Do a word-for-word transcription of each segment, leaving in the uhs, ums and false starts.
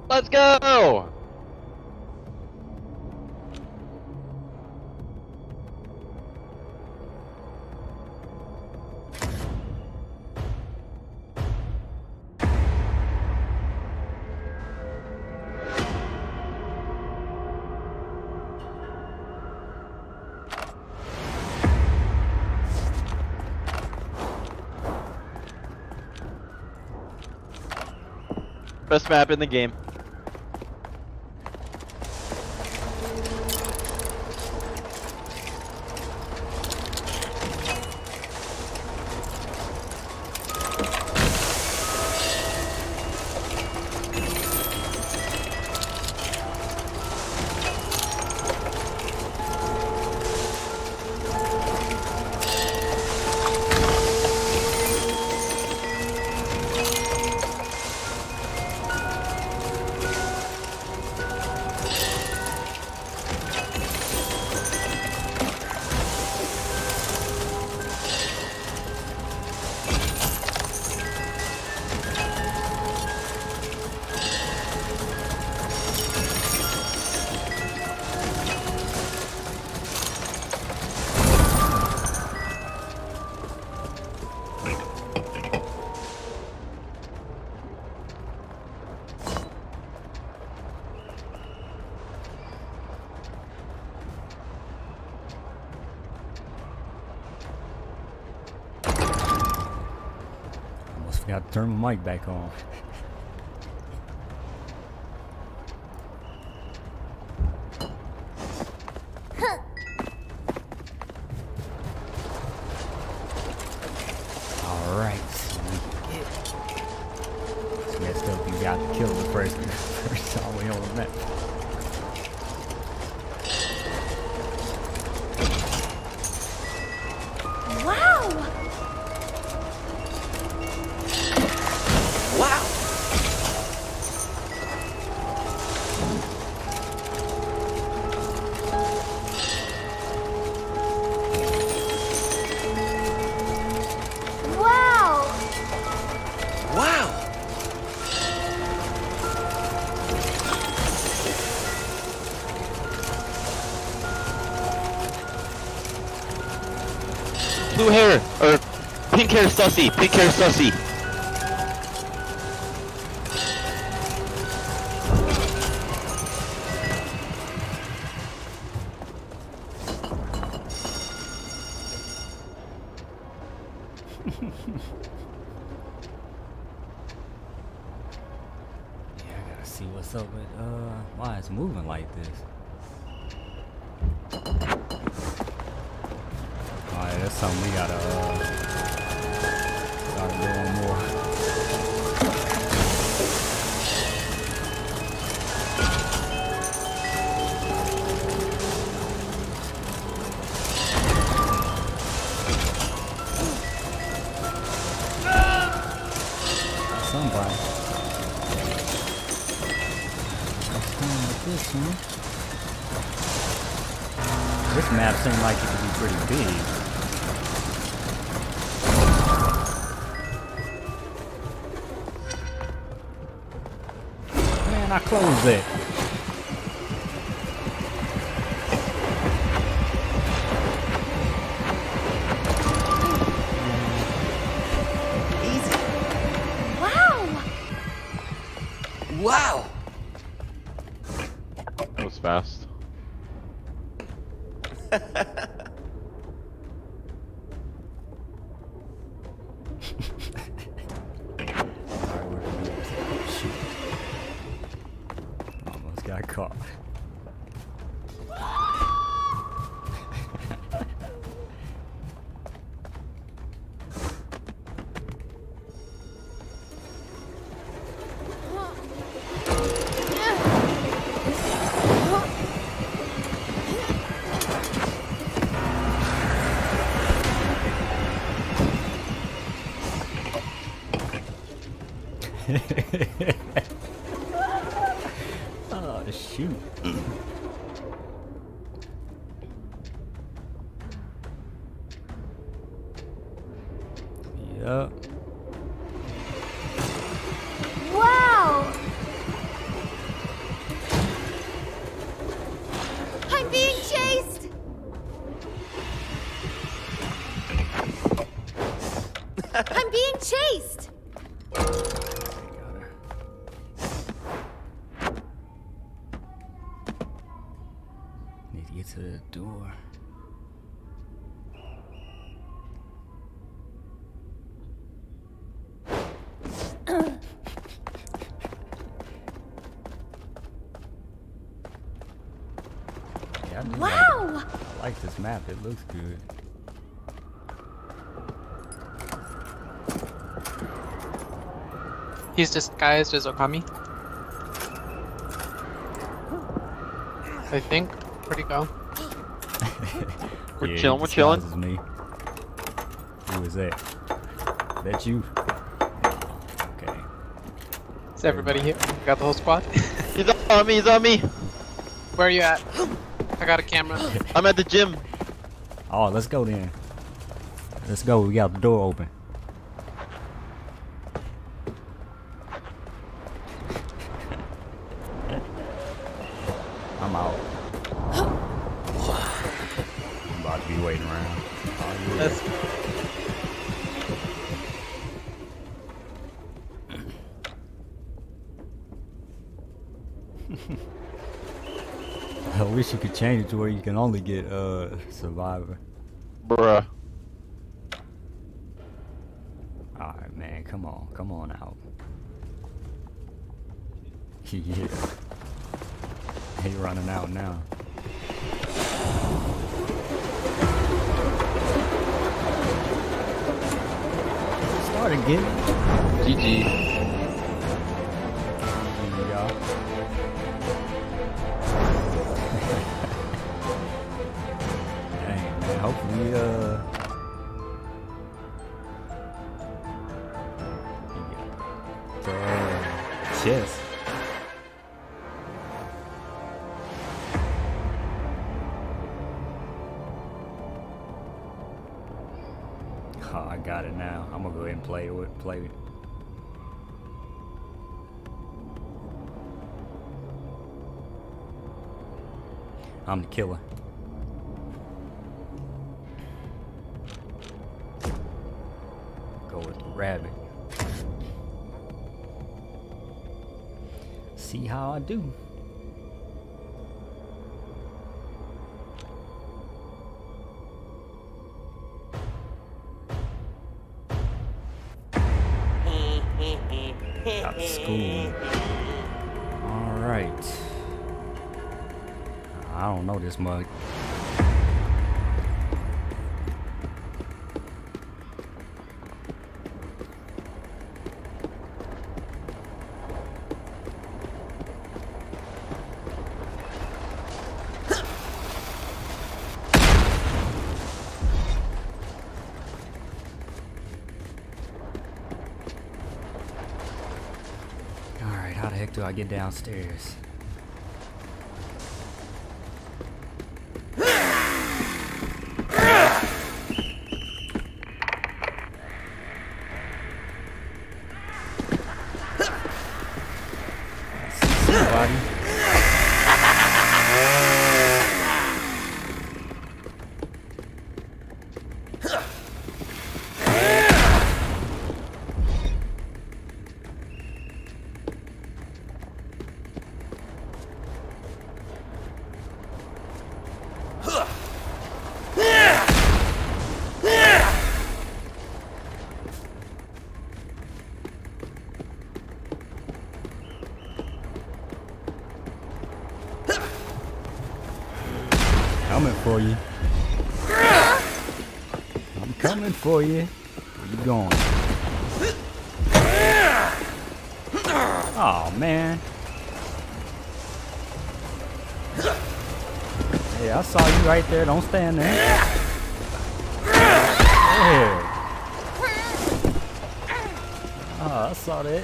Let's go! Best map in the game. Got to turn my mic back on. Alright, so we get it's messed up. You got to kill the first first all the way on the map. Blue hair, or pink hair sussy, pink hair sussy. Yeah, I gotta see what's up with, uh, why it's moving like this. Alright, that's something we gotta, uh, start doing more. Somebody. What's wrong with this, huh? This map seems like it could be pretty big. Man, I closed it. Easy. Wow! Wow! That was fast. Almost got caught. Oh, shoot. Yup. Wow! haste! Need to get to the door. Yeah, I do Wow! like, I like this map. It looks good. He's disguised as Okami. I think. Where'd he go? We're Yeah, chilling, he we're chilling. disguises me. Who is that? That you? Okay. Is everybody here? Got the whole squad? He's on me, he's on me. Where are you at? I got a camera. I'm at the gym. Oh, let's go then. Let's go. We got the door open. I'm out. I'm about to be waiting around. Oh, yeah. Let's I wish you could change it to where you can only get uh survivor. Bruh. Alright, man, come on, come on out. Yeah. He running out now. Start again. G G. Yeah. Dang, man, hopefully, uh... the chest. Oh, I got it now. I'm gonna go ahead and play it. Play it. I'm the killer. Go with the rabbit. See how I do. Out of school. All right. I don't know this mug. All right, how the heck do I get downstairs? Somebody. Coming for you. I'm coming for you. Where you going? Oh man. Yeah, I saw you right there. Don't stand there. Yeah. Oh, I saw that.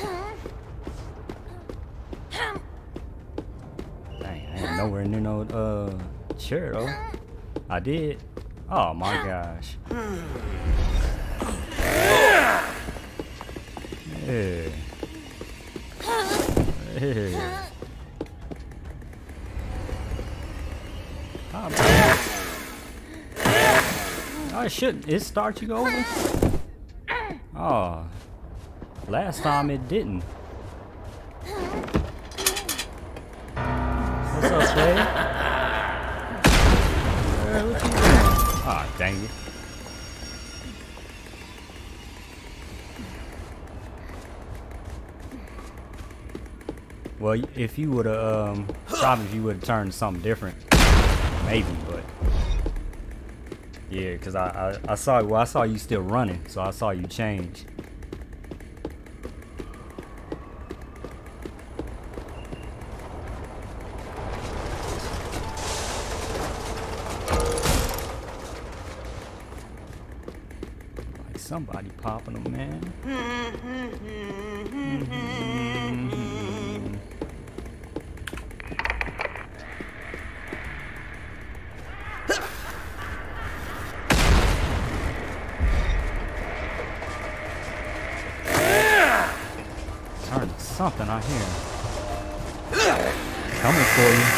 Dang, I ain't nowhere near no uh chair though. I did. Oh my gosh. Yeah. Yeah. Oh, man. Oh, it shouldn't. It starts you over? Oh, Oh, last time it didn't. What's up, Dave? Uh, what you doing? Ah, oh, dang it. Well, if you would have, um, probably if you would have turned something different, maybe, but yeah, cause I, I I saw well I saw you still running, so I saw you change. Like somebody popping them, man. Mm-hmm. Something I hear. Coming for you.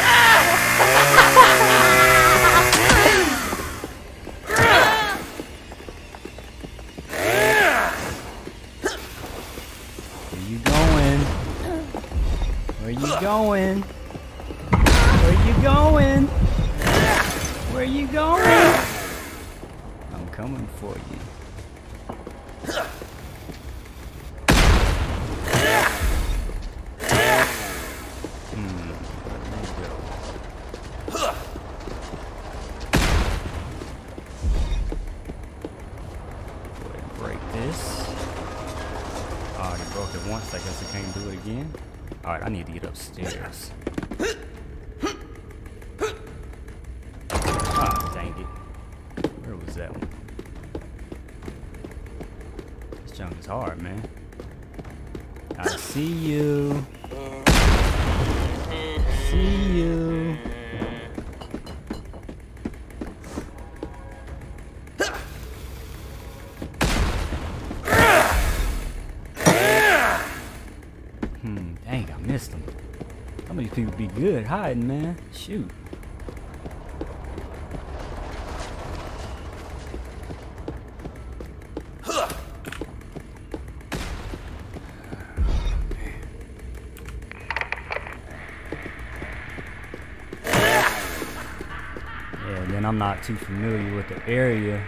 Where you going? Where you going? Where you going? Where you going? I'm coming for you. I guess I can't do it again. Alright, I need to get upstairs. Ah, dang it. Where was that one? This junk is hard, man. I see you. See you. Missed them. Some of these people be good hiding, man. Shoot. Yeah, then I'm not too familiar with the area.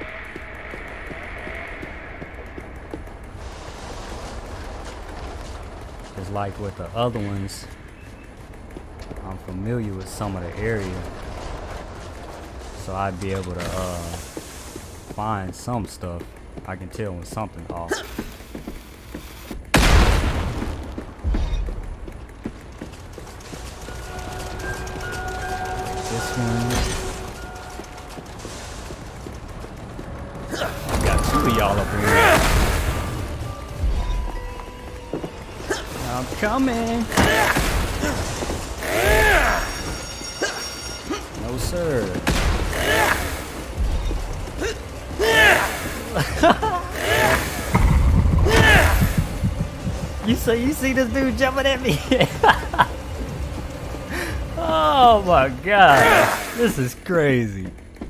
Like with the other ones, I'm familiar with some of the area, so I'd be able to uh, find some stuff. I can tell when something's off. This one. Got two of y'all up here. I'm coming. No, sir. You see, you see this dude jumping at me? Oh my God, this is crazy.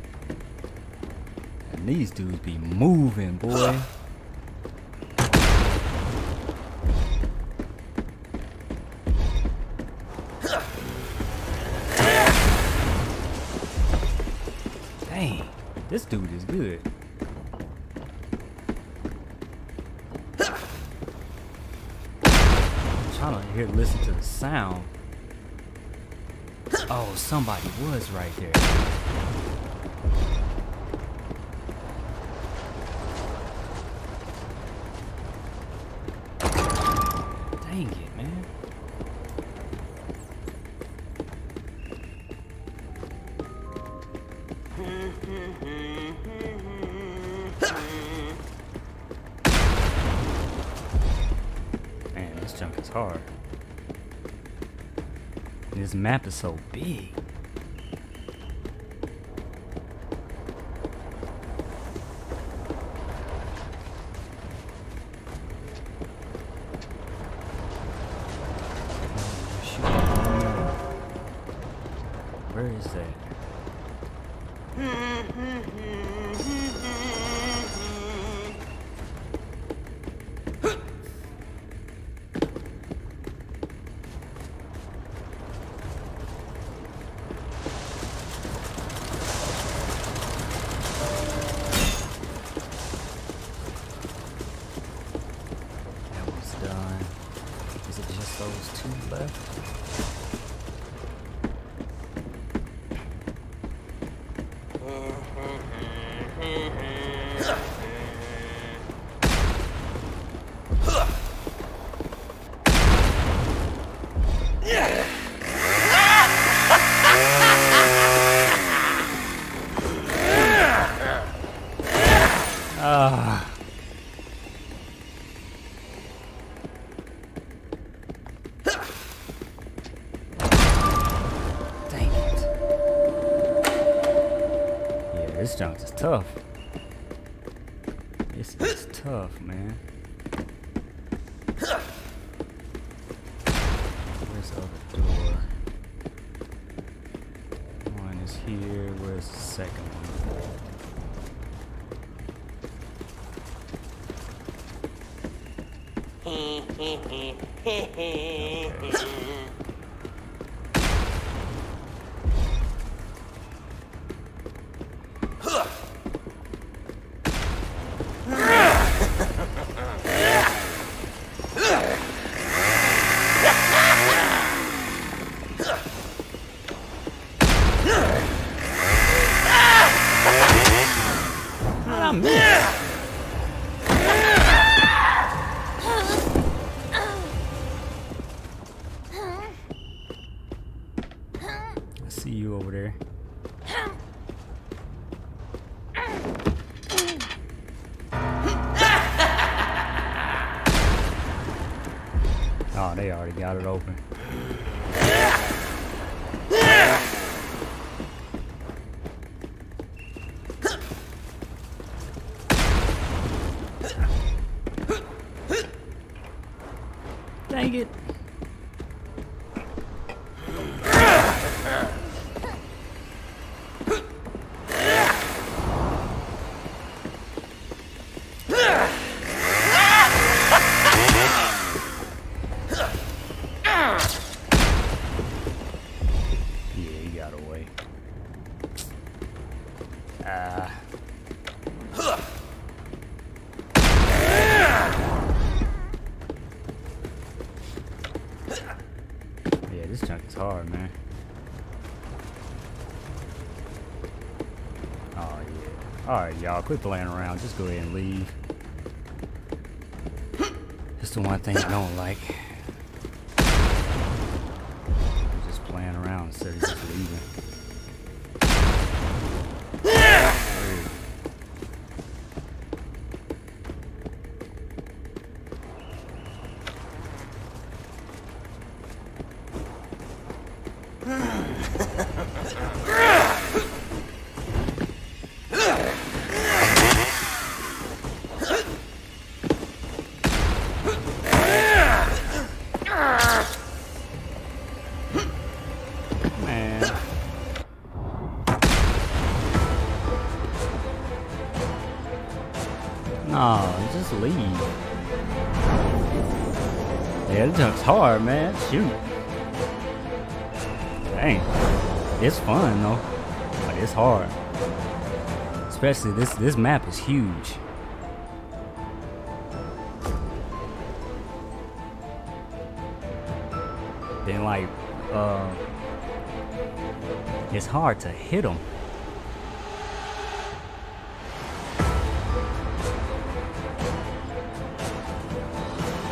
And these dudes be moving, boy. This dude is good. I'm trying to hear, listen to the sound. Oh, somebody was right there. Dang it, man. Man, this junk is hard. And this map is so big. Where is that? Those two left. Ah. Dang it. Yeah, this junk is tough. This is tough, man. Where's the other door? One is here. Where's the second one? Okay. I see you over there. Oh, they already got it open. Dang it. Uh, yeah, this junk is hard, man. Oh, yeah. Alright, y'all, quit playing around. Just go ahead and leave. That's the one thing I don't like. You're just playing around instead of just leaving. No, just leave. Yeah, this junk's hard, man. Shoot. Dang. It's fun though. But it's hard. Especially this this map is huge. Then like uh it's hard to hit them.